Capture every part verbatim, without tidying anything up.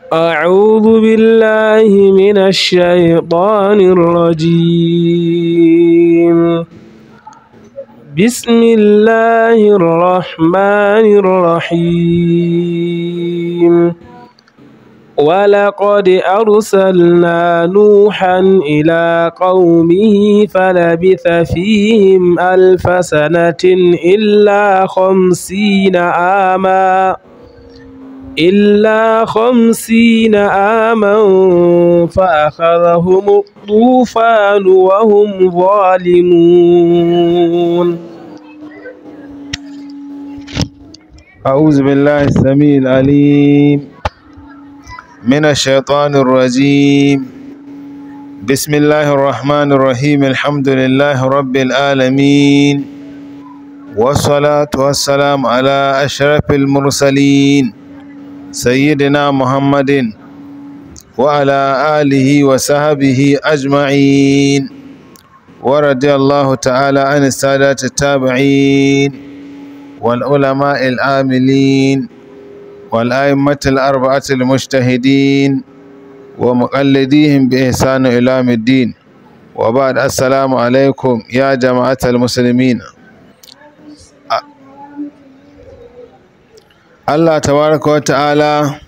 أعوذ بالله من الشيطان الرجيم. بسم الله الرحمن الرحيم. ولقد أرسلنا نوحا إلى قومه فلبث فيهم ألف سنة إلا خمسين عاما إلا خمسين عاما فأخذهم الطوفان وهم ظالمون. أعوذ بالله السميع العليم من الشيطان الرجيم. بسم الله الرحمن الرحيم. الحمد لله رب العالمين، والصلاة والسلام على أشرف المرسلين سيدنا محمد وعلى آله وصحبه أجمعين، ورضي الله تعالى عن السادة التابعين والعلماء العاملين والأئمة الأربعة المجتهدين ومقلديهم بإحسان إلى يوم الدين، وبعد. السلام عليكم يا جماعة المسلمين. Allah tabaraka wa ta'ala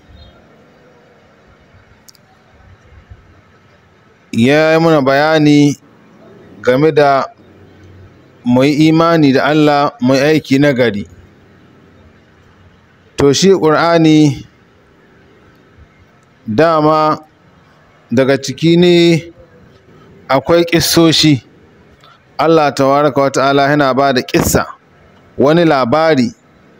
ya yi mana bayani game da mu yi imani da Allah, mu yi aiki na gari. To shi ƙur'ani dama daga ciki ne akwai ƙissoshi. Allah tabaraka wa ta'ala yana ba da ƙissa, wani labari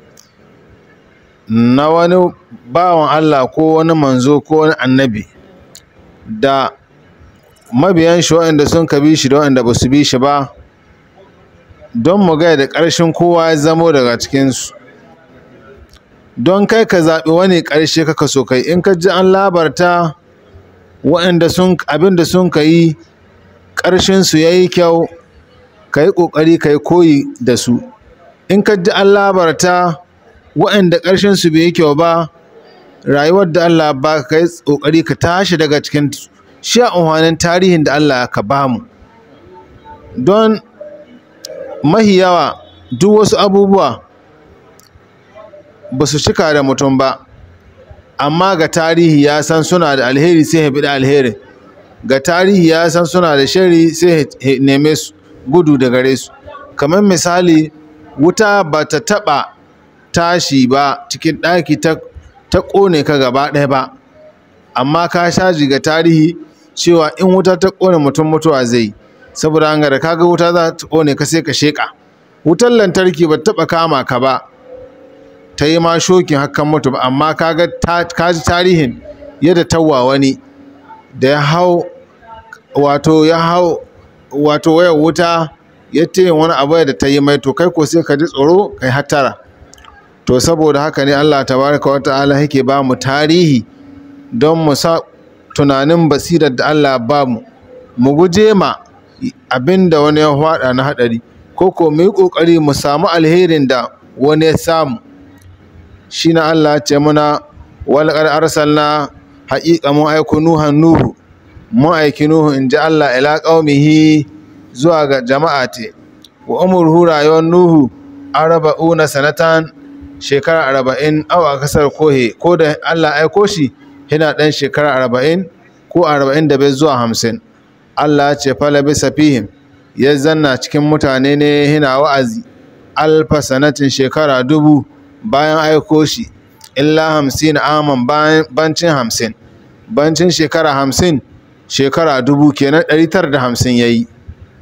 na wani bawan Allah ko wani manzo ko wani annabi da mabiyan shi waɗanda sun ka bi shi da waɗanda ba su bi shi ba, don mu gaya da ƙarshen kowa ya zamo daga cikinsu. Don kai ka zaɓi wani ƙarshe kaka so kai. In ka ji an labarta waɗanda sun abin da sun ka yi ƙarshensu ya yi kyau, ka yi ƙoƙari ka yi koyi da su. In ka ji an labarta waɗanda ƙarshensu bai yi kyau ba, rayuwar da Allah ba ka yi ƙoƙari ka tashi daga cikin shi a unhwanin tarihin da Allah ka ba mu. Don mahi yawa duk wasu abubuwa ba su cika da mutum ba, amma ga tarihi ya san suna da alheri sai ya bi da alheri, ga tarihi ya san suna da shari sai ya neme su gudu da gare su. Kamar misali, wuta ba ta taɓa tashi ba cikin ɗaki ta ƙone ka gaba ɗaya ba, amma ka shaji ga tarihi cewa in wuta ta ƙone mutum mutuwa zai. Saboda hanga da kaga wuta za ta ƙone ka sai ka sheƙa. Wutar lantarki ba taɓa kama ka ba ta yi ma shokin hakan mutu ba, amma kaga ka ji tarihin yadda tawwa wani da ya hau wato ya hau wato wayar wuta ya tayin wani abu da ta yi mai, to kai ko sai ka ji tsoro kai hattara. To saboda haka ne Allah tabaraka wa ta'ala yake ba mu tarihi don mu sa tunanin basirar da Allah ba mu, mu guje ma abin da wani ya faɗa na haɗari, ko ko mu yi ƙoƙari mu samu alherin da wani ya samu. Shi na Allah ce muna walaqad arsalna, haƙiƙa mun aiko Nuhan Nuhu, mun aiki Nuhu in ji Allah ila qaumihi zuwa ga jama'a te. Wa umruhu rayuwar Nuhu arba'una sanatan, shekara arba'in aw a kasar kohe, ko da Allah aiko shi yana ɗan shekara arba'in ko arba'in da bai zuwa hamsin. Allah ce fala bisa fihim, ya zanna cikin mutane ne yana wa'azi alfa sanatin, shekara dubu bayan aiko shi, illa hamsin aman bancin hamsin, bancin shekara hamsin shekara dubu kenan ɗari tara da hamsin ya yi,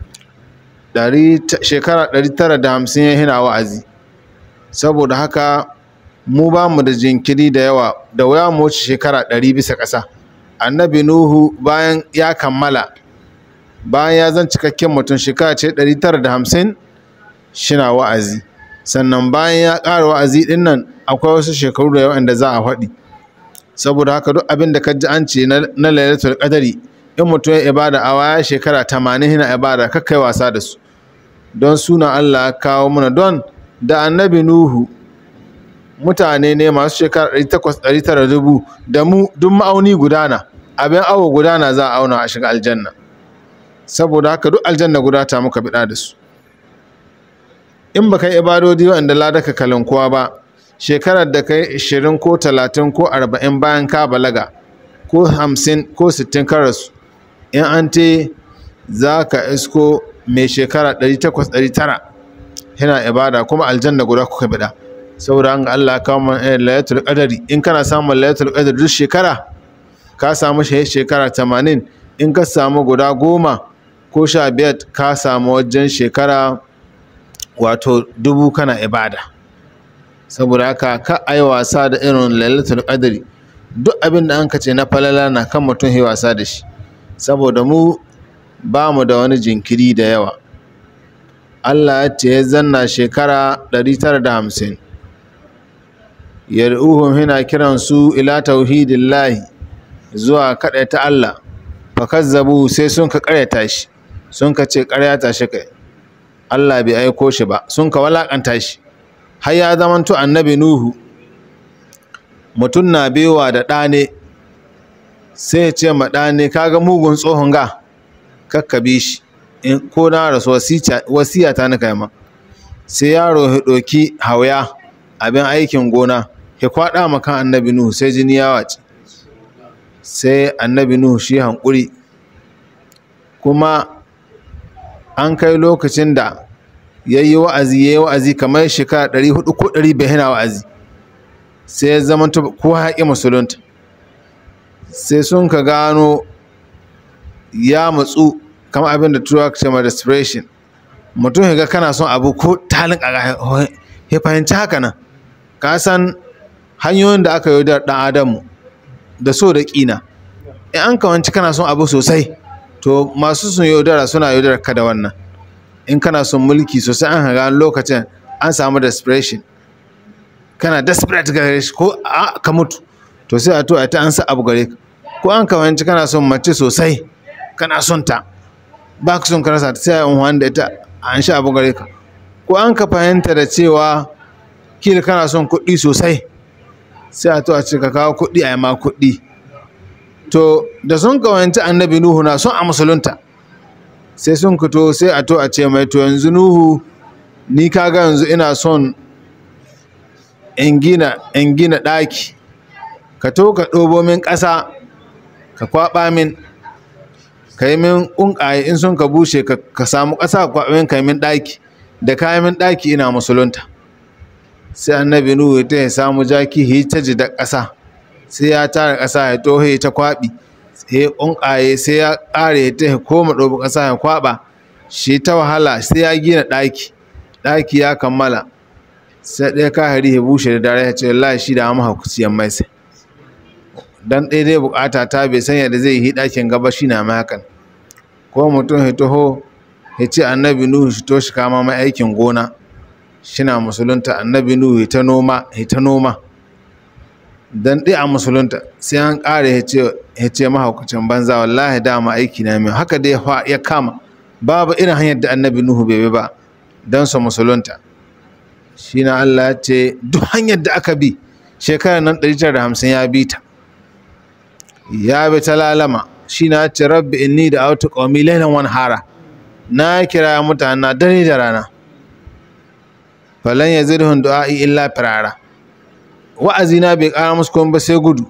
shekara ɗari tara da hamsin ya yana wa'azi. Saboda haka mu ba mu da jinkiri da yawa, da waya mu wuce shekara ɗari bisa ƙasa. Annabi Nuhu bayan ya kammala, bayan ya zan cikakken mutum, shekara ce ɗari tara da hamsin shina wa'azi. Sannan bayan ya ƙara wa'azi ɗin nan akwai wasu shekaru da yawa da za a faɗi. Saboda haka duk abin da ka ji an ce na Lailatul Qadari, in mutum ya ibada a waya shekara tamanin yana ibada, kakkai wasa da su, don suna Allah ya kawo mana. Don da annabi Nuhu mutane ne masu shekara ɗari takwas ɗari tara dubu da mu duk ma'auni gudana abin awo gudana za a auna a shiga aljanna saboda haka duk aljanna guda ta muka bida da su in ba kai ibadodi wanda ladaka kalankuwa ba shekarar da kai ishirin ko talatin ko arba'in bayan ka balaga ko hamsin ko sittin ka rasu in an te za ka isko mai shekara ɗari takwas ɗari tara yana ibada kuma aljanna guda kuka bida saboda an ga Allah kawo man layatul qadari in kana samun layatul qadari duk shekara ka samu shekara tamanin in ka samu guda goma ko sha biyar ka samu wajen shekara wato dubu kana ibada saboda haka ka ai wasa da irin lailatul qadri duk abin da an kace na falala na kan mutum yi wasa da shi saboda mu ba mu da wani jinkiri da yawa Allah ya ce ya zanna shekara ɗari tara da hamsin yad'uhum hina kiransu ila tauhidillahi zuwa ta Allah fakazzabu sai sun ka karyata shi sun ka ce karyata shi kai Allah bai aiko shi ba sun ka walakanta shi har ya zamanto annabi Nuhu mutum na bewa da ɗane sai ya ce ma ɗane kaga mugun tsohon ga kakkabe shi ko na rasu wasiya ta nika ma sai yaro ya ɗoki hauya abin aikin gona ya kwaɗa makan annabi Nuhu sai jini ya wace sai annabi Nuhu shi hankuri kuma an kai lokacin da ya yi wa'azi ya yi wa'azi kamar shekara ɗari hudu ko ɗari bai hana wa'azi sai ya zama ko haƙi musulunta sai sun ka gano ya matsu kama abin da turawa ce ma desperation mutum ya ga kana son abu ko talin a ya fahimci haka nan ka san hanyoyin da aka yi da ɗan adamu da so da ƙina in an kawanci kana son abu sosai to masu sun yaudara suna yaudara ka da wannan in kana son mulki sosai an haga lokacin an samu desperation kana desperate gare shi ko ka mutu to sai a to a ta an sa abu gare ka ko an kawanci kana son mace sosai kana son ta ba ka son ka rasa ta sai an wanda ita an sha abu gare ka ko an ka fahimta da cewa kila kana son kuɗi sosai sai a to a ce ka kawo kuɗi a yi ma kuɗi to da sun kawanci annabi Nuhu na son a musulunta sai sun fito sai a to a ce mai to yanzu Nuhu ni kaga yanzu ina son in gina in gina ɗaki ka to ka ɗobo min ƙasa ka kwaɓa min ka yi min ƙunƙaye in sun ka bushe ka samu ƙasa ka kwaɓa min ka yi min ɗaki da ka yi min ɗaki ina musulunta sai annabi Nuhu ta ya samu jaki hi ta ji da ƙasa sai ya tara ƙasa ya tohe ta kwaɓi sai ya ƙunƙaye sai ya ƙare ta ya koma ɗobo ƙasa ya kwaɓa shi ta wahala sai ya gina ɗaki ɗaki ya kammala sai ɗaya kahari ya bushe da dare ya ce wallahi shi da mahaukaciyan mai sai dan ɗaya dai buƙata ta bai san yadda zai yi ɗakin gaba shi na mai hakan ko mutum ya taho ya ce annabi Nuhu shi to shi kama mai aikin gona shina musulunta annabi Nuhu ta noma ta noma dan dai a musulunta sai an ƙare ya ce mahaukacin banza wallahi dama aiki na mai haka dai ya kama babu irin hanyar da annabi Nuhu bai bi ba dan su musulunta shi na Allah ya ce duk hanyar da aka bi shekarar nan ɗari tara da hamsin ya bi ta ya bi ta lalama shi na ce rabbi inni da autu qaumi laylan wan hara na kira mutane na dare da rana falan yazidhum du'a'i illa firara wa'azi na bai ƙara musu kuma ba sai gudu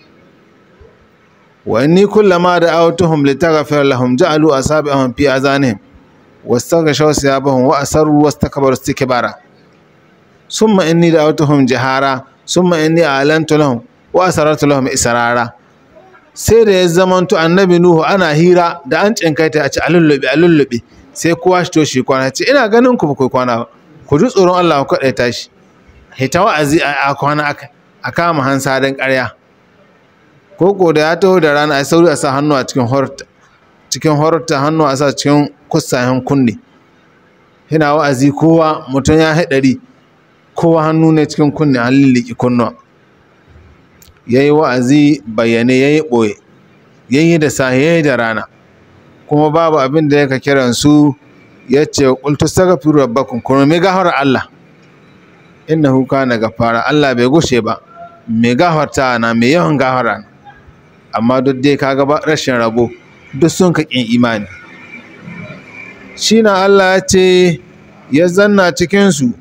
wa inni kullama da autuhum litaghfir lahum ja'alu asabi'ahum fi azanihim wastaghshaw siyabahum wa asarru wastakbaru istikbara summa inni da autuhum jihara summa inni a'lantu lahum wa asarartu lahum israra sai da ya zamanto annabi Nuhu ana hira da an cinkaita a ci alullubi alullubi sai kowa shi to shi kwana ce ina ganin ku ba ku kwana ba ku ji tsoron Allah ku kaɗai tashi hita wa'azi a kwana a kama hansa don ƙarya koko da ya taho da rana a sauri a sa hannu a cikin horta cikin horta hannu a sa cikin kusayen kunne yana wa'azi kowa mutum ya haɗari kowa hannu ne cikin kunne an lilliki kunnuwa ya yi wa'azi bayyane ya yi ɓoye ya yi da sahi ya yi da rana kuma babu abin da ya ka kiransu ya ce ƙultu sagafiru rabbakun kuma mai gafarar Allah innahu kana gafara Allah bai gushe ba mai gafarta na mai yawan gafara amma duk dai kaga ba rashin rabo duk sun ka kin imani shine Allah ya ce ya zanna cikin su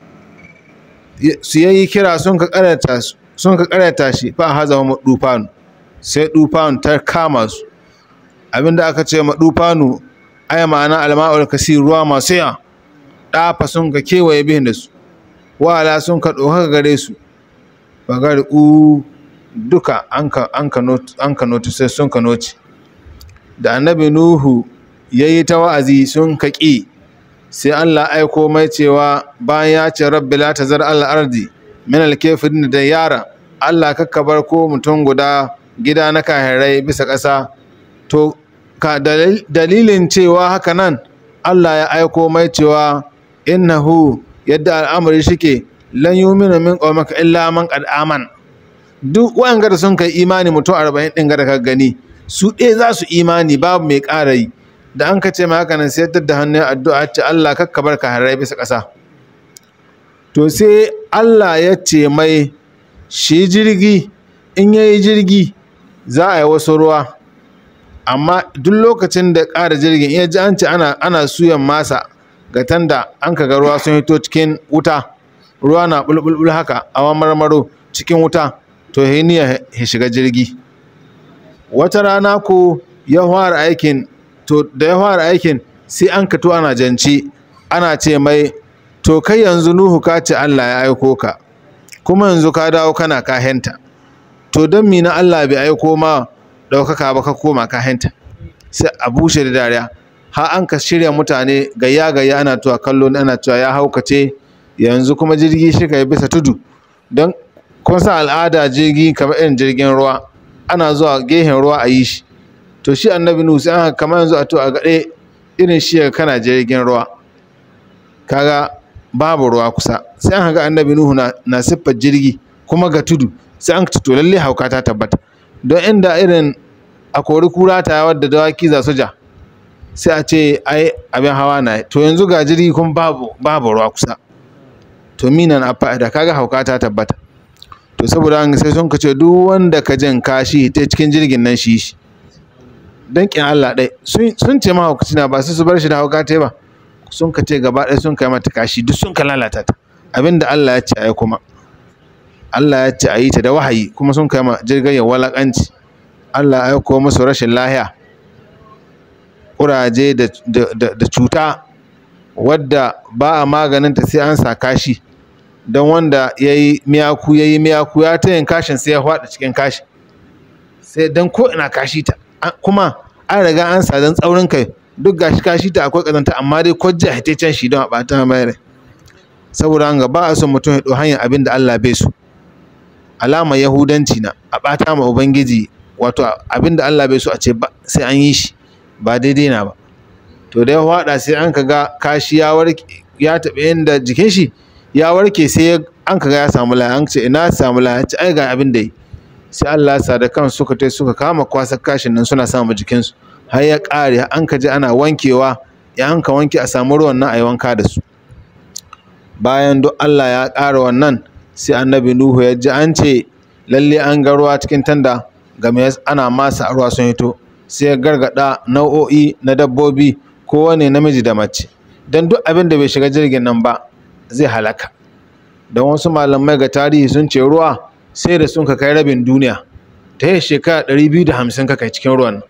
su yayi kira sun ka karanta su sun ka karanta shi fa hazama dufanu sai dufanu ta kama su abinda aka ce ma dufanu ai ma'ana alma'ul kasir ruwa masu yawa dafa sun ka kewaye bihin da su wala sun ka ɗauka gare su bagar u duka an ka noti sai sun ka noti da annabi nuhu ya yi ta wa'azi sun ka ƙi sai Allah aiko mai cewa bayan ya ce rabbi la tazar Allah ardi min alkafirin da yara Allah kakkabar ko mutum guda gida na kahirai bisa ƙasa to ka dalilin cewa haka nan Allah ya aiko mai cewa innahu yadda al'amari shike lan yumina min qawmaka illa man qad aman duk wanga da sun kai imani mutum arba'in din ga da ka gani su ɗaya za su imani babu mai ƙara yi da an ka ce ma haka nan sai da hannun addu'a ce Allah kakka bar ka harai bisa ƙasa to sai Allah ya ce mai shi jirgi in yayi jirgi za a yi wasu ruwa amma duk lokacin da ƙara jirgin iya ji an ce ana ana suyan masa ga tanda an ka ga ruwa sun hito cikin wuta ruwa na bulbulbul haka a marmaro cikin wuta to hiniya ya shiga jirgi wata rana ko ya fara aikin to da ya fara aikin sai an kato ana janci ana ce mai to kai yanzu Nuhu ka ce Allah ya aiko ka kuma yanzu ka dawo kana kahenta to don mi na Allah bai aiko ma ɗaukaka ba ka koma kahenta sai a bushe da dariya har an ka shirya mutane gayya gayya ana tuwa kallo ana tuwa ya haukace yanzu kuma jirgi shi kai bisa tudu don kun sa al'ada jirgi kamar irin jirgin ruwa ana zuwa gehen ruwa a yi shi to shi annabi Nuhu sai an kamar yanzu a to a gaɗe irin shi kana jirgin ruwa kaga babu ruwa kusa sai an ga annabi Nuhu na, na siffar jirgi kuma ga tudu sai an ci to lalle hauka ta tabbata don inda irin a kori kura ta wadda dawaki za su ja sai a ce ai abin hawa na to yanzu ga jirgi kuma babu babu ruwa kusa to minan a fa'ida kaga hauka ta tabbata to saboda an sai sun kace duk wanda ka jin kashi ta cikin jirgin nan shi shi dan kin Allah dai sun ce ma haukaci na ba su su bar shi da hauka ta ba sun kace gaba ɗaya sun kai mata kashi duk sun ka lalata ta abinda Allah ya ce ai kuma Allah ya ce ayi ta da wahayi kuma sun kai ma jirgin ya walakanci Allah ya aiko musu rashin lahiya kuraje da da da cuta wadda ba a maganin ta sai an sa kashi don wanda yayi miyaku yayi miyaku ya ta yin kashin sai ya faɗa cikin kashi sai dan ko ina kashi ta kuma an riga an sa dan tsaurin kai duk gashi kashi ta akwai kazanta amma dai kwajja hitaccen shi don a bata mai rai saboda an ga ba a son mutum ya ɗau hanyar abin da Allah bai so alama yahudanci na a bata ma ubangiji wato abin da Allah bai so a ce ba sai an yi shi ba daidai na ba to da ya faɗa sai an kaga kashi ya warke ya taɓa inda jikin shi ya warke sai an kaga ya samu laya an ce ina samu laya ce ai ga abin da yi sai Allah ya sa da kansu suka tai suka kama kwasar kashin nan suna samu jikinsu har ya ƙare an ka ji ana wankewa ya an ka wanke a samu ruwan nan a yi wanka da su bayan duk Allah ya ƙara wannan sai annabi Nuhu ya ji an ce lalle an ga ruwa cikin tanda game ana masa ruwa sun hito sai ya gargada nau'o'i na dabbobi kowane namiji da mace don duk abin da bai shiga jirgin nan ba zai halaka don wasu malamai ga tarihi sun ce ruwa sai da sun ka kai rabin duniya ta yi shekara ɗari biyu da hamsin ka kai cikin ruwan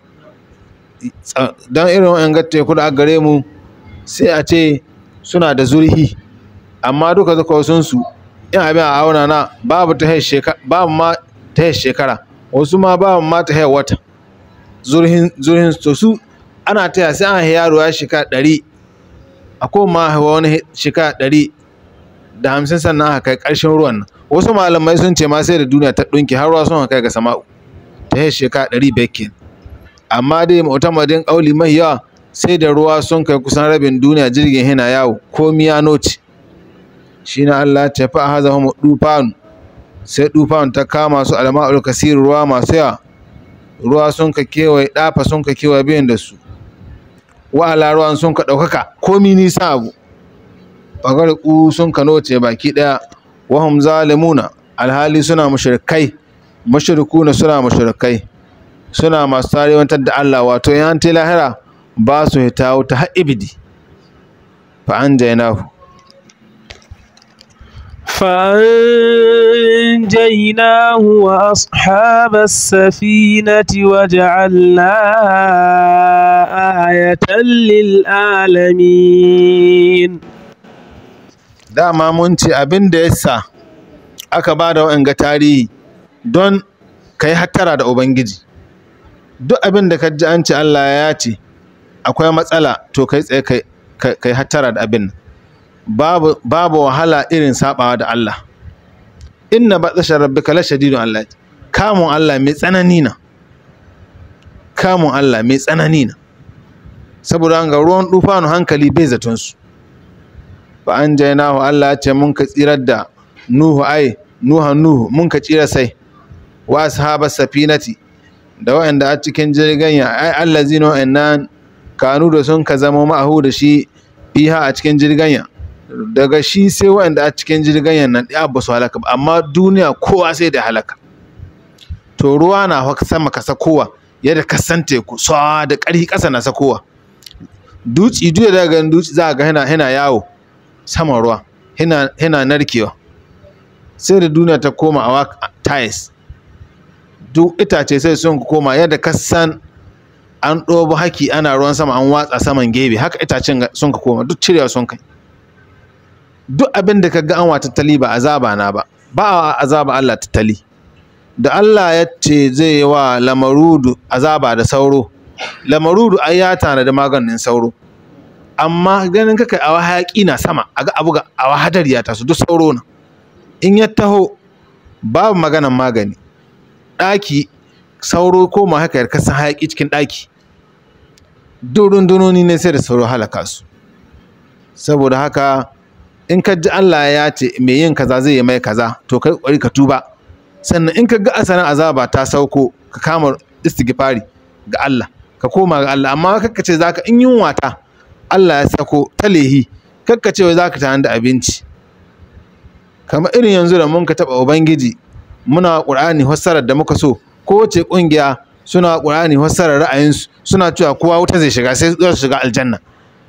don irin wa'yan ga teku da gare mu sai a ce suna da zurhi amma duka zuka sun su in abin a auna na babu ta yi shekara babu ma ta yi shekara wasu ma babu ma ta yi wata zurhin zurhin to su ana taya sai an yaro ya shekara ɗari a koma hawa wani shekara ɗari da hamsin sannan aka kai ƙarshen ruwan nan wasu malamai sun ce ma sai da duniya ta ɗunki har ruwa sun kai ga sama'u ta yi shekara ɗari bekin amma dai mu'tamadin ƙauli mai yawa sai da ruwa sun kai kusan rabin duniya jirgin hina yawo ko miyano ce shi na Allah ta fa haza mu dufanu sai dufanu ta kama su alma'ul kasir ruwa masu yawa ruwa sun ka kewaye ɗafa sun ka kewaye biyan da su wa'ala ruwan sun ka ɗaukaka komi nisa abu ɓagar ƙu sun ka noce baki ɗaya wahum zalimuna alhali suna mushrikai mushrikuna suna mushrikai suna masu tarewantar da Allah wato yan ta lahira ba su hita wuta har ibidi fa anjaynahu فأنجيناه وأصحاب السفينة وجعلناها آية للعالمين. dama mun ce abin da yasa aka ba da wa'anga tarihi don kai hattara da ubangiji. Duk abin da ka ji an ce Allah ya ce akwai matsala to kai tsaye kai kai hattara da abin. babu babu wahala irin sabawa da Allah. Inna batsha rabbika la shadidun Allah. Kamun Allah mai tsanani na. Kamun Allah mai tsanani na. Saboda ga ruwan dufanu hankali bai zaton su. Fa anjaynahu Allah ya ce mun ka tsirar da Nuhu ai Nuhu Nuhu mun ka tsira sai wa ashabas safinati da wa'anda a cikin jirgin ai allazina wa'annan kanu da sun ka zama ma'ahu da shi fiha a cikin jirgin daga shi sai wa'anda a cikin jirgin nan ya ba su halaka amma duniya kowa sai da halaka. To ruwa na haka sama ka sakowa yadda ka san teku sa da ƙarfi ƙasa na sakowa. Duci duya daga duci za ga yana yana yawo saman ruwa yana yana narkewa sai da duniya ta koma a tiles. Duk itace sai sun koma yadda ka san an ɗobo haki ana ruwan sama an watsa saman gebe haka itacen sun ka koma duk cirewa sun kai. Duk abin da ka ga an wa tattali ba azaba na ba ba a azaba Allah tattali. Da Allah ya ce zai yi wa lamarudu azaba da sauro, lamarudu ai ya tana da maganin sauro amma ganin ka kai awa hayaki na sama a ga abu ga awa hadari ya taso duk sauro na in ya taho babu maganan magani. Ɗaki sauro ko ma haka yarka san hayaki cikin ɗaki durun dunoni ne sai da sauro halaka su. Saboda haka in ka ji Allah ya ce me yin kaza zai yi mai kaza to kai kokari ka tuba. Sannan in ka ga asanin azaba ta sauko ka kama istighfari ga Allah ka koma ga Allah amma kakka ce zaka in yunwa ta Allah ya sako ta lehi kakka ce wai zaka tana da abinci. Kamar irin yanzu da mun ka taba ubangiji muna Qur'ani fassarar da muka so kowace kungiya suna Qur'ani fassarar ra'ayinsu suna cewa kowa wuta zai shiga sai su shiga aljanna.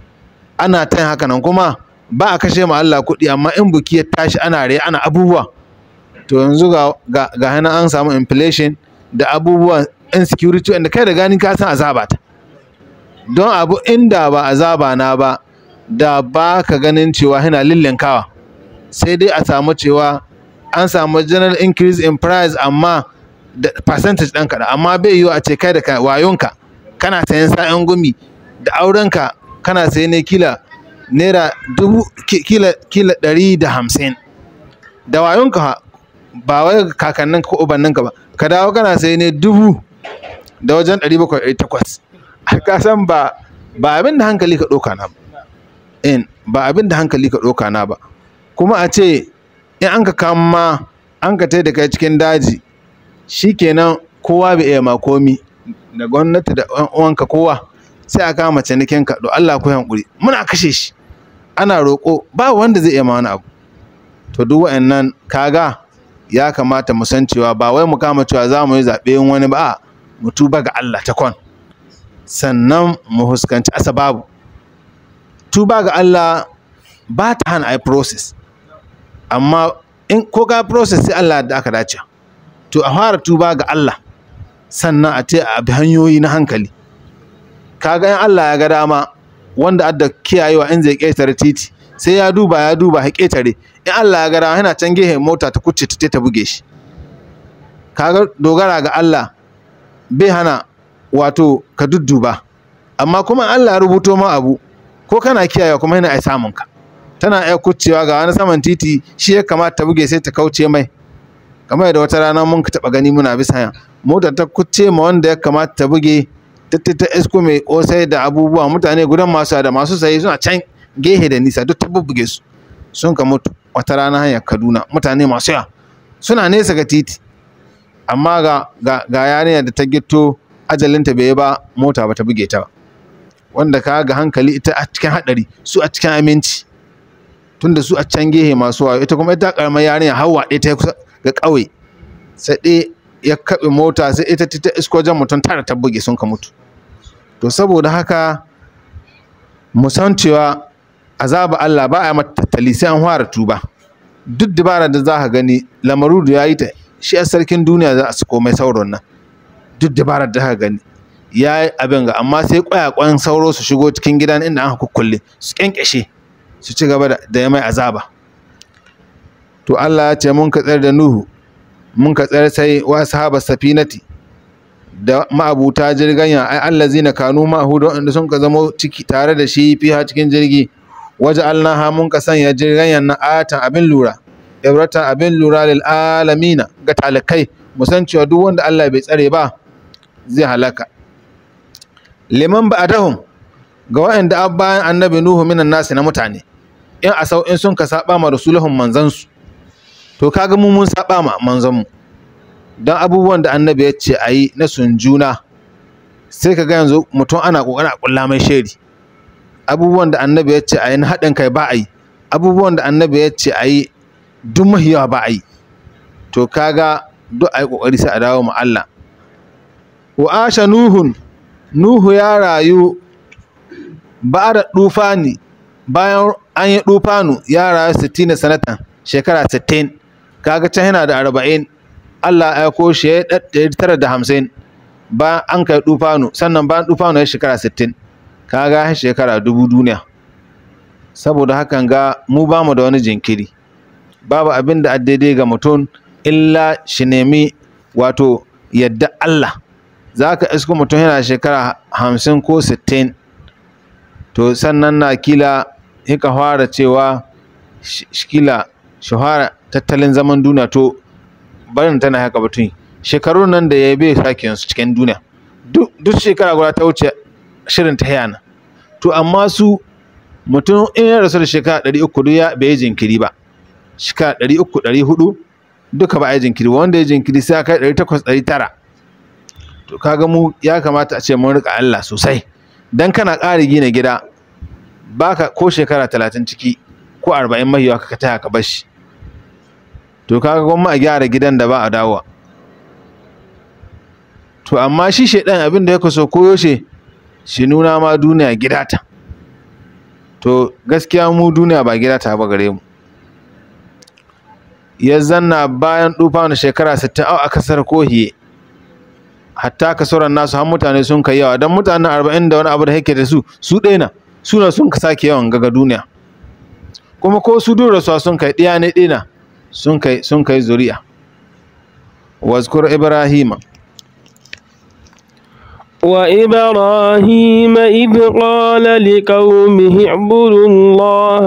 Ana ta haka nan kuma ba a kashe ma Allah kuɗi amma in buki ya tashi ana rai ana abubuwa. To yanzu ga ga, ga hana an samu inflation da abubuwan insecurity wanda kai da gani ka san azaba ta. Don abu inda ba azaba na ba da ba ka ganin cewa yana lillinkawa sai dai a samu cewa an samu general increase in price amma da percentage ɗan kaɗan amma bai yiwu a ce kai da wayonka kana sayan sa'yan gumi da aurenka kana sayi ne kila naira dubu kila kila ɗari da hamsin da wayonka ba wai kakannin ko ubanninka ba ka dawo kana sayi ne dubu da wajen ɗari bakwai ɗari takwas. Ka san ba ba abin da hankali ka ɗauka na ba in ba abin da hankali ka ɗauka na ba kuma a ce in an ka kama an ka tai da kai cikin daji shikenan kowa bai iya makomi da gwamnati da uwanka kowa sai a kama cinikinka don Allah ku hankuri muna kashe shi ana roƙo ba wanda zai iya ma wani abu. To duk wa'annan kaga ya kamata mu san cewa ba wai mu kama cewa za mu yi zaɓe wani ba mu tuba ga Allah ta kwan sannan mu huskanci asababu. Tuba ga Allah ba ta hana ai process amma in ko ga process sai Allah da aka dace to a fara tuba ga Allah sannan a ce a bi hanyoyi na hankali. Kaga in Allah ya ga dama wanda adda kiyayewa in zai ƙetare titi sai ya duba ya duba ya ƙetare in Allah ya ga dama yana can gehe mota ta kucce ta ta buge shi. Kaga dogara ga Allah bai hana wato ka dudduba amma kuma Allah ya rubuto ma abu ko kana kiyayewa kuma yana ai samun ka tana iya kuccewa ga wani saman titi shi ya kamata ta buge sai ta kauce mai. Kamar da wata rana mun ka taba gani muna bisa hanya motar ta kucce ma wanda ya kamata ta buge ta ta isko mai kosai da abubuwa mutane gudan masu da masu sayi suna can gehe da nisa duk ta bubbuge su sun ka mutu. Wata rana hanyar Kaduna mutane masu yawa suna nesa ga titi amma ga ga, ga yarinya da ta gitto ajalinta bai ba mota ba ta buge ta ba wanda ka ga hankali ita a cikin hadari su a cikin aminci. tunda su a can gehe masu wayo, ita kuma ita karamar yarinya hawa ɗaya ta kusa ga ƙauye, sai ɗaya ya kaɓe mota sai ita ta isko jan mutum tara ta buge sun ka mutu. To saboda haka mu san cewa azaba Allah ba a mata tattali sai an fara tuba. Duk dabara da za ka gani Lamarudu ya yi ta, shi a sarkin duniya za a su komai sauron nan. Duk dabarar da ka gani ya yi abin ga, amma sai ƙwayakwan sauro su shigo cikin gidan inda an kukkulle su ƙyanƙyashe su ci gaba da ya mai azaba. To Allah ya ce mun ka tsar da Nuhu, mun ka tsar sai wa sahaba safinati da ma'abuta jirganya, ai allazina kanu ma'ahu da wanda sun ka zamo ciki tare da shi fiha cikin jirgi. Waje alnaha mun ka sanya jirganyan na ayatan abin lura, ibratan abin lura lil alamina ga talakai, mu san cewa duk wanda Allah bai tsare ba zai halaka. Liman ba'dahum ga wa'anda bayan annabi Nuhu minan nasi na mutane, in asau in sun ka saba ma rasuluhum manzansu, to kaga mu mun saba ma manzanmu, dan abubuwan da annabi ya ce ayi na sunjuna sai kaga yanzu mutum ana kokarin a kulla mai sheri. Abubuwan da annabi ya ce ayi na haɗin kai ba ayi, abubuwan da annabi ya ce ayi duk mahiyawa ba ayi. To kaga duk ayi kokari sai a dawo ma Allah. Wa asha Nuhun, Nuhu ya rayu ba'da dufani, bayan an yi dufanu ya rayu sittina sanatan, shekara sittin. Kaga can yana da arba'in, Allah ya aiko shi ya ɗari tara da hamsin bayan an kai dufanu, sannan bayan dufanu ya shekara sittin. Kaga ya shekara dubu duniya. Saboda hakan ga mu ba mu da wani jinkiri, babu abin da daidai ga mutum illa shi nemi wato yadda Allah. Za ka isko mutum yana shekara hamsin ko sittin, to sannan na kila hika fara cewa kila shahara tattalin zaman duniya, to barin tana haka batun shekarun nan da ya bai sake su cikin duniya, duk shekara guda ta wuce shirin ta yana. To amma su mutum in ya rasu da shekara ɗari uku duk ya bai jinkiri ba, shekara ɗari uku ɗari hudu duka ba a yi jinkiri, wanda ya jinkiri sai kai ɗari takwas ɗari tara. To kaga mu ya kamata a ce mun rika Allah sosai, dan kana ƙara gina gida baka ko shekara talatin ciki ko arba'in mahiyawa ka taya ka bashi. To kaga gwamma a gyara gidan da ba a dawowa. To amma shi shedan abin da yake so koyo shi shi nuna ma duniya gidata. To gaskiya mu duniya ba gidata ba gare mu. Ya zanna bayan dufa na shekara sittin au akasar kohiye, hatta kasuran nasu har mutane sun kai yawa, dan mutanen arba'in da wani abu da yake da su su ɗaya na suna sun ka sake yawan gaga duniya. Kuma ko su dora su sun kai ɗiya ne ɗina sun kai sun kai zuriya. Wazkur Ibrahima, وإبراهيم إذ قال لقومه اعبدوا الله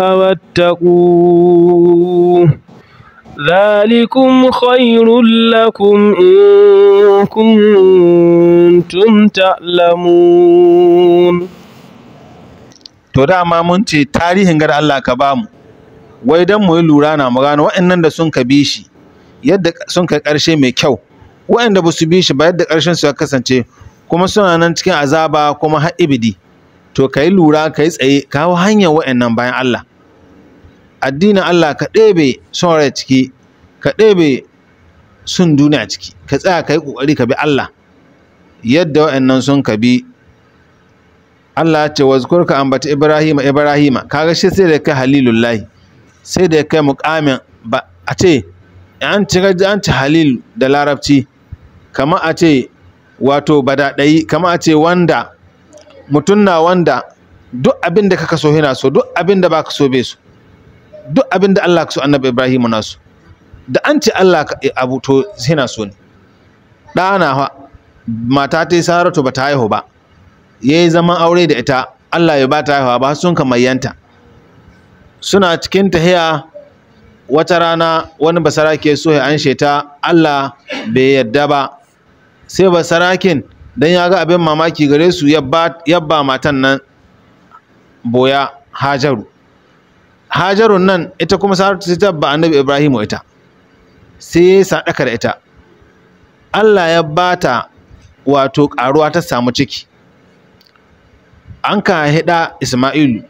واتقوه ذلكم خير لكم إن كنتم تعلمون. To dama mun ce tarihin gar Allah ka bamu, wai dan mu yi lura na mu gano waɗannan da sun ka bi shi yadda sun kai ƙarshe mai kyau, waɗanda ba su bi shi ba yadda ƙarshen su ya kasance, kuma suna nan cikin azaba kuma har ibidi. To kai lura kai tsaye kawo hanyar waɗannan bayan Allah. Addinin Allah ka ɗebe son rai ciki, ka ɗebe sun duniya ciki, ka tsaya ka yi ƙoƙari ka bi Allah yadda waɗannan sun ka bi. Allah ya ce wazkur ka ambata Ibrahima Ibrahima, kaga shi sai da kai halilullahi, sai da kai muƙamin ba a ce an ci an ci halil da larabci, kama a ce wato badaɗayi, kama a ce wanda mutum na wanda duk abin da kaka so yana so, duk abin da baka so bai so, duk abin da Allah ka so annabi Ibrahim na so, da an ce Allah abu to yana so ne. Ɗana mata ta yi Saratu ba ta haihu ba, ya yi zaman aure da ita, Allah ya ba ta haihuwa ba, sun kamayyanta. Suna cikin tahiya wata rana wani basarake so ya anshe ta, Allah bai yadda ba, sai basarakin dan ya ga abin mamaki gare su yabba matan nan boya Hajaru. Hajarun nan ita kuma Saratu ta ba annabi Ibrahim ita, sai ya sadaka da ita. Allah ya bata wato karuwa ta samu ciki, an ka hida Isma'ilu,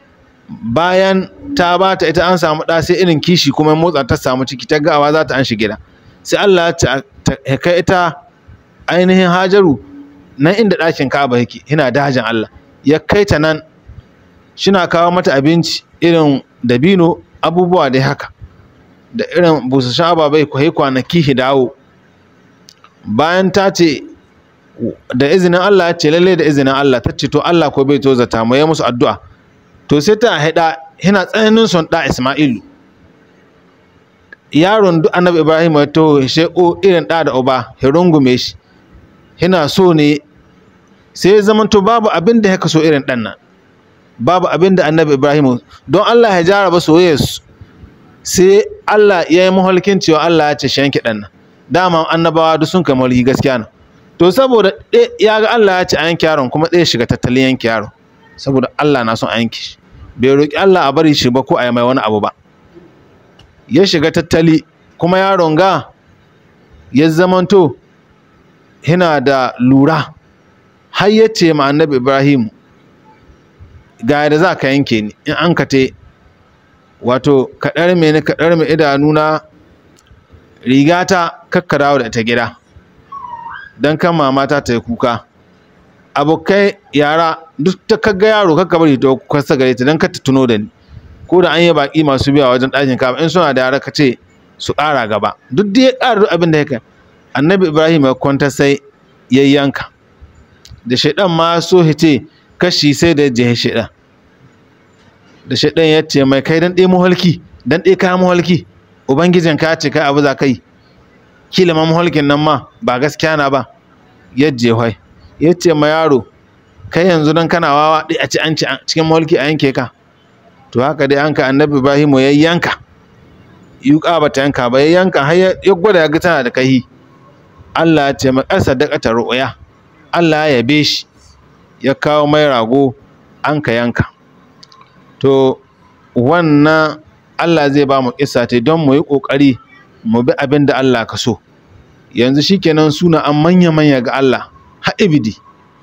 bayan ta bata ita an samu ɗa sai irin kishi kuma motsa ta samu ciki ta gawa za ta an shi gida sai Allah ya kai ita ainihin Hajaru nan inda ɗakin Ka'aba yake ina dajin Allah ya kai ta nan shina kawo mata abinci irin dabino abubuwa dai haka da irin busasshen ababai ku kwanaki hidawo bayan ta ce da izinin Allah ya ce lalle da izinin Allah ta ce to Allah ko bai to zata mu ya musu addu'a to sai ta haɗa yana tsananin son da Isma'ilu yaron duk Annabi Ibrahim ya to sheko irin da da uba ya rungume shi yana so ne sai zaman to babu abin da yake so irin dan nan babu abin da Annabi Ibrahim don Allah ya jaraba soyayyarsu sai Allah ya yi muhalkin cewa Allah ya ce shanki dan nan dama annabawa duk sun kai mulki gaskiya na to saboda ya ga Allah ya ce a yanke yaron kuma ɗaya shiga tattalin yanke yaron saboda Allah na son a yanke shi bai roƙi Allah a bari shi ba ko a yi mai wani abu ba ya shiga tattali kuma yaron ga ya zamanto yana da lura har ya ce ma Annabi Ibrahim ga yadda za ka yanke ni in an ka te wato kaɗar mai ni kaɗar mai idanuna rigata kakka dawo da ita gida don kan mamata ta yi kuka abokai yara duk ta kaga yaro kakka bari ta kwasa gare ta don ka ta tuno da ni ko da an yi baki masu biya wajen ɗakin Ka'aba in suna da yara ka ce su ƙara gaba duk da ya ƙara duk abin da ya kai Annabi Ibrahim ya kwanta sai ya yanka da shaidan ma so hice kashi sai da je shaidan da shaidan ya ce mai kai dan ɗaya muhalki dan ɗaya kayan muhalki ubangijin ka ce kai abu za kai kila ma muhalkin nan ma ba gaskiya na ba yaje hoi yace ma yaro kai yanzu dan kana wawa dai a ci an ci cikin muhalki a yanke ka to haka dai an ka Annabi Ibrahim ya yanka yuka ba ta yanka ba ya yanka har ya gwada ya ga tana da kai Allah ya ce mai sadaqata ru'ya Allah ya yabe shi ya kawo mai rago an ka yanka to wannan Allah zai ba mu kissa ta don mu yi kokari mu bi abin da Allah ka so yanzu shikenan suna an manya manya ga Allah ha ibidi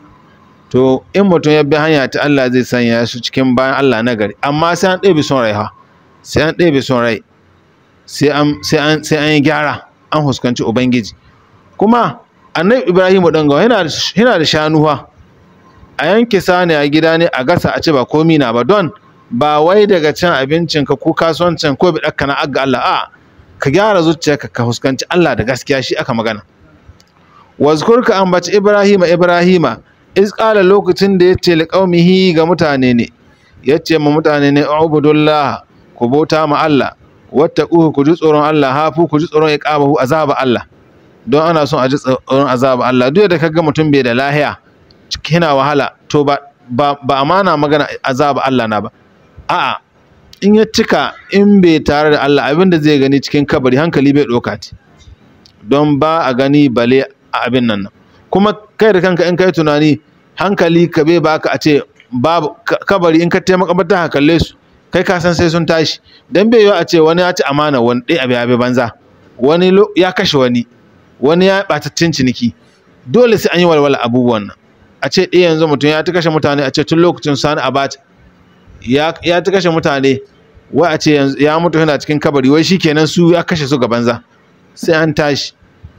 to in mutum ya bi hanya ta Allah zai sanya su cikin bayan Allah na gari amma sai an ɗebe son rai ha sai an ɗebe son rai sai an sai an sai an yi gyara an huskanci ubangiji kuma Annabi Ibrahim dangawa yana yana da shanuwa a yanke sani a gida ne a gasa a ci ba komi na ba don ba wai daga cin abincinka ko kasuwancin ko bi ɗakka na aga Allah a ka gyara zuciyarka ka huskanci Allah da gaskiya shi aka magana wazkurka ambaci Ibrahima Ibrahima iz qala lokacin da yace liqaumihi ga mutane ne yace ma mutane ne ubudullah ku bauta ma Allah wattaquhu ku ji tsoron Allah hafu ku ji tsoron iqabahu azaba Allah don ana son a ji tsoron azaba Allah duk da kaga mutum bai da lahiya kina wahala to ba ba amana magana azaba Allah na ba a'a in ya cika in bai tare da Allah abinda zai gani cikin kabari hankali bai doka ti don ba a gani bale a abin nan kuma kai da kanka in kai tunani hankali ka bai baka a ce babu kabari in ka taimaka mata ka kalle su kai ka san sai sun tashi dan bai yi a ce wani ya ci amana wani dai abe abe banza wani ya kashe wani wani ya bataccin ciniki dole sai an yi walwala abubuwan nan a ce ɗaya yanzu mutum ya ta kashe mutane a ce tun lokacin Sani Abacha ya ya ta kashe mutane wai a ce ya mutu yana cikin kabari wai shikenan su ya kashe su ga banza sai an tashi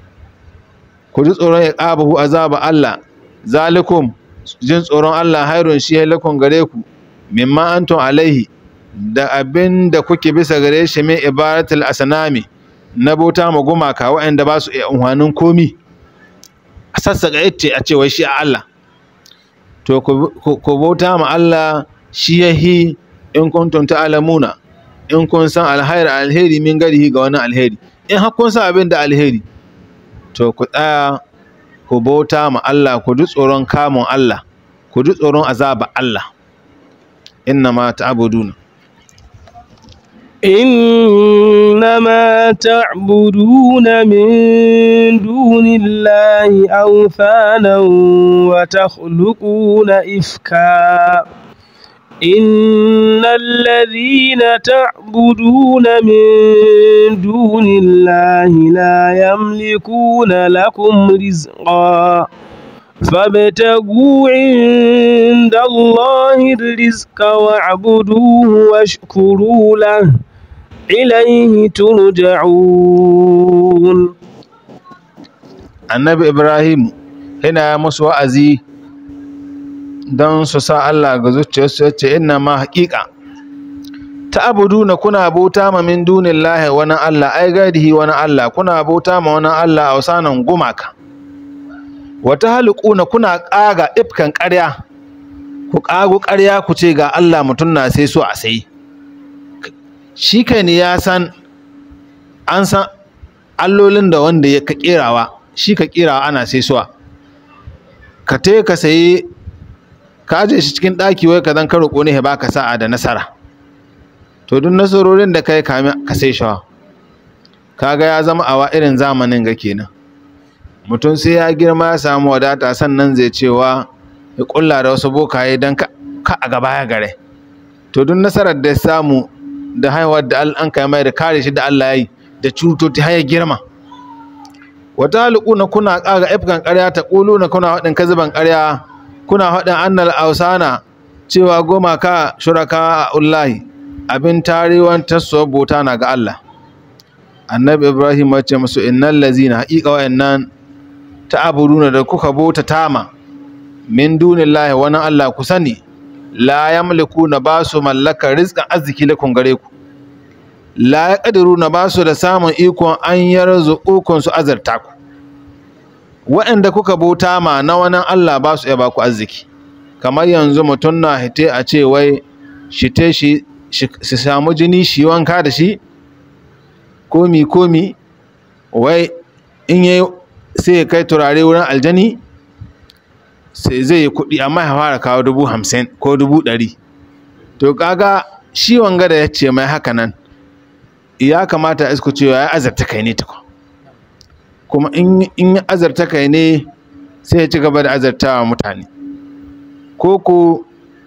ku ji tsoron ya qabahu azaba Allah zalikum jin tsoron Allah hairun shi halakun gare ku mimma antum alaihi da abin da kuke bisa gare shi mai ibaratul asnami na bauta ma gumaka waɗanda ba su iya unhwanin komi a sassaka yace a ce wai shi a Allah to ku bauta ma Allah shi yahi in kuntum ta'lamuna in kun san alhairi alheri min garihi ga wani alheri in har kun san abin da alheri to ku tsaya ku bauta ma Allah ku ji tsoron kamun Allah ku ji tsoron azaba Allah inna ma ta'buduna إنما تعبدون من دون الله أوثانا وتخلقون إفكا إن الذين تعبدون من دون الله لا يملكون لكم رزقا فابتغوا عند الله الرزق واعبدوه واشكروا له إليه ترجعون. annabi Ibrahim yana musu wa'azi don su sa Allah ga zuciyarsu, yace inna ma haqiqa ta'buduna kuna bauta ma min dunillahi wani Allah ai gadihi wani Allah kuna bauta ma wani Allah ausanan gumaka wata halquna kuna kaga ifkan ƙarya ku kago ƙarya ku ce ga Allah mutun na sai so a sai shi kai ne ya san an san allolin da wanda ya ka kirawa shi ka kirawa ana sai suwa ka te ka sayi ka aje shi cikin ɗaki wai ka zan ka roƙo ne ya baka sa'a da nasara to duk nasarorin da kai kame ka sai shawa kaga ya zama awa irin zamanin ga kenan mutum sai ya girma ya samu wadata sannan zai cewa ya kulla da wasu bokaye don ka a gaba ya gare to duk nasarar da ya samu da haihuwar da an kai mai da kare shi da Allah ya yi da cutoti har ya girma wata halquna kuna kaga ifkan ƙarya ta quluna kuna hadin kaziban ƙarya kuna hadin annal ausana cewa goma ka shuraka ullahi abin tarewan taso bota na ga Allah annabi Ibrahim ya ce musu innal lazina haqiqa wa'annan ta'buduna da kuka bota tama min dunillahi wani Allah ku sani la yamlikuna basu mallaka rizqan arziki lakum gare ku la yaqdiruna basu da samun ikon an yarzuqukun su azarta ku waɗanda kuka bauta ma na wani Allah basu iya baku arziki kamar yanzu mutun na hite a ce wai shite shi su samu jini shi wanka da shi komi komi wai in yayi sai ya kai turare wurin aljani sai zai yi kuɗi amma ya fara kawo dubu hamsin ko dubu ɗari to kaga shi wanga da ya ce mai haka nan ya kamata a isku cewa ya azarta kai ne tukwa kuma in ya azarta kai ne sai ya ci gaba da azartawa mutane ko ku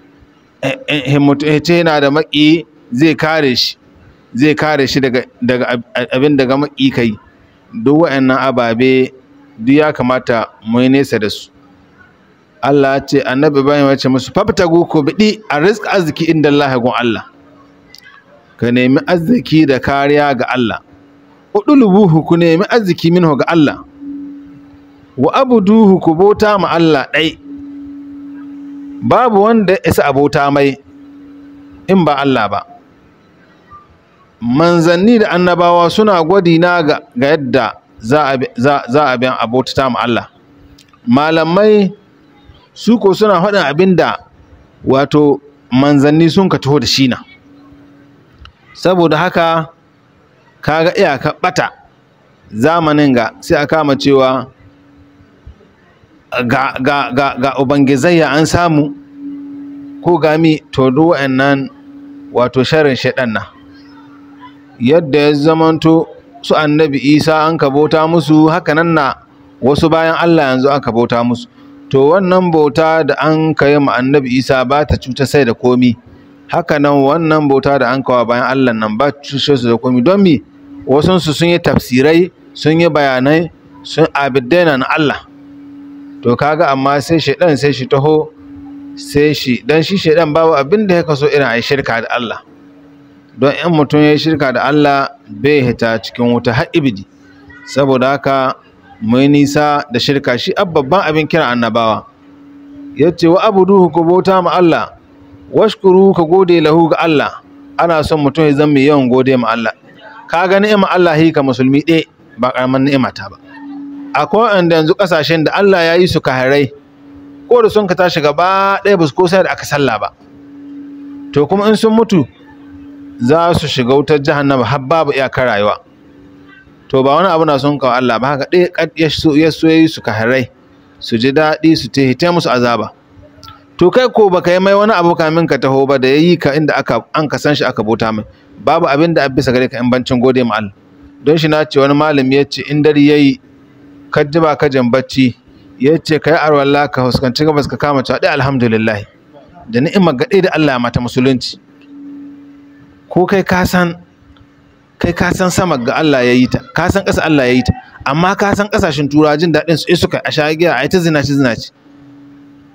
ce yana da maki zai kare shi zai kare shi daga abin daga maki kai duk waɗannan ababe duk ya kamata mu yi nesa da su Allah ya ce annabi Ibrahim ya ce musu faftagu ku bidi arzik arziki inda Allah gun Allah ka nemi arziki da kariya ga Allah udulubuhu ku nemi arziki minhu ga Allah wa abuduhu ku bauta ma Allah dai babu wanda isa abota mai in ba Allah ba manzanni da annabawa suna gwadi na ga yadda za a za a biyan abota ma Allah malamai su ko suna faɗin abinda wato manzanni sun ka taho da shi na saboda haka kaga iyaka bata zamanin ga sai a kama cewa ga ga ga ga ubangizayya an samu ko gami to duk wa'annan wato sharrin shedan na yadda ya zamanto su annabi Isa an ka bauta musu haka nan na wasu bayan Allah yanzu aka bauta musu to wannan bauta da an kai ma annabi Isa ba ta cuta sai da komi haka nan wannan bauta da an kawo bayan Allah nan ba cuta su da komi don mi wasun su sun yi tafsirai sun yi bayanai sun abiddaina na Allah to kaga amma sai shedan sai shi taho sai shi dan shi shedan babu abin da yake so irin ai shirka da Allah don in mutum ya yi shirka da Allah bai hita cikin wuta har ibidi saboda haka mai nisa da shirka shi babban abin kira annabawa yace wa abuduhu ku bauta ma Allah washkuru ka gode lahu ga Allah ana son mutum ya zama yawan gode ma Allah ka ga ni'ima Allah hi ka musulmi ɗaya ba karaman ni'ima ta ba akwai wanda yanzu kasashen da Allah ya yi su kahirai ko da sun ka tashi gaba ɗaya ba su ko sai da aka sallah ba to kuma in sun mutu za su shiga wutar jahannama har babu iyakar rayuwa to ba wani abu na son kawo Allah ba haka ɗaya ya so ya yi su kahirai su ji daɗi su tehite musu azaba to kai ko baka yi mai wani abu kamin ka taho ba da ya yi ka inda aka an ka san shi aka bauta mai babu abin da bisa gare ka in bancin gode ma Allah don shi na ce wani malami ya ce in dare yayi ka ji ba ka jan bacci ya ce kai arwalla ka huskanci gabas ka kama cewa dai alhamdulillah da ni'imar gaɗe da Allah ya mata musulunci ko kai ka san kai ka san sama ga Allah ya yi ta ka san ƙasa Allah ya yi ta amma ka san ƙasashen turawa jin daɗin su suka a shagiya a ita zinaci zinaci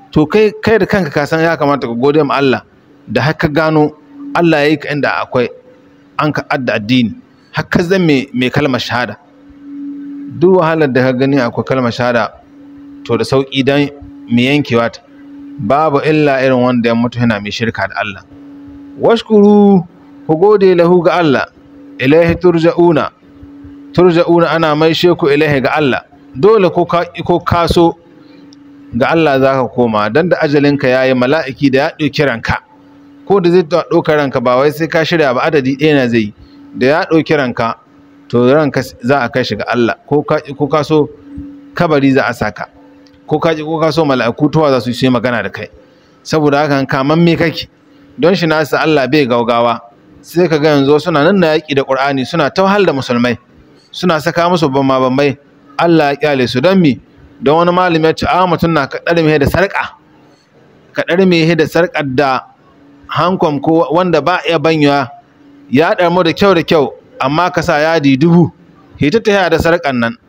to kai kai da kanka ka san ya kamata ka gode ma Allah da haka gano Allah yayi ka inda akwai an ka adda addini haka zan me me kalmar shahada duk wahalar da ka gani akwai kalmar shahada to da sauki dan me yankewa ta babu illa irin wanda ya mutu yana mai shirka da Allah washkuru ku gode lahu ga Allah ilaihi turja'una turja'una ana mai sheku ilaihi ga Allah dole ko ka ko kaso ga Allah zaka koma dan da ajalinka yayi mala'iki da ya dauki ranka ko da zai dauka ranka ba wai sai ka shirya ba adadi ɗaya na zai da ya dauki ranka to ranka za a kai shi ga Allah ko ka ko kaso kabari za a saka ko ka ko kaso mala'iku towa za su yi magana da kai saboda haka kaman me kake don shi nasa Allah bai gaugawa sai ka ga yanzu suna nan na yaki da Qur'ani suna tawhal da musulmai suna saka musu bamma bambai Allah ya kyale su don mi don wani malami ya ce a mutum na kaɗar mai da sarƙa kaɗar mai da sarƙar da hankom ko wanda ba iya banyuwa ya ɗarmu da kyau da kyau amma ka sa yadi dubu hita ta da sarƙar nan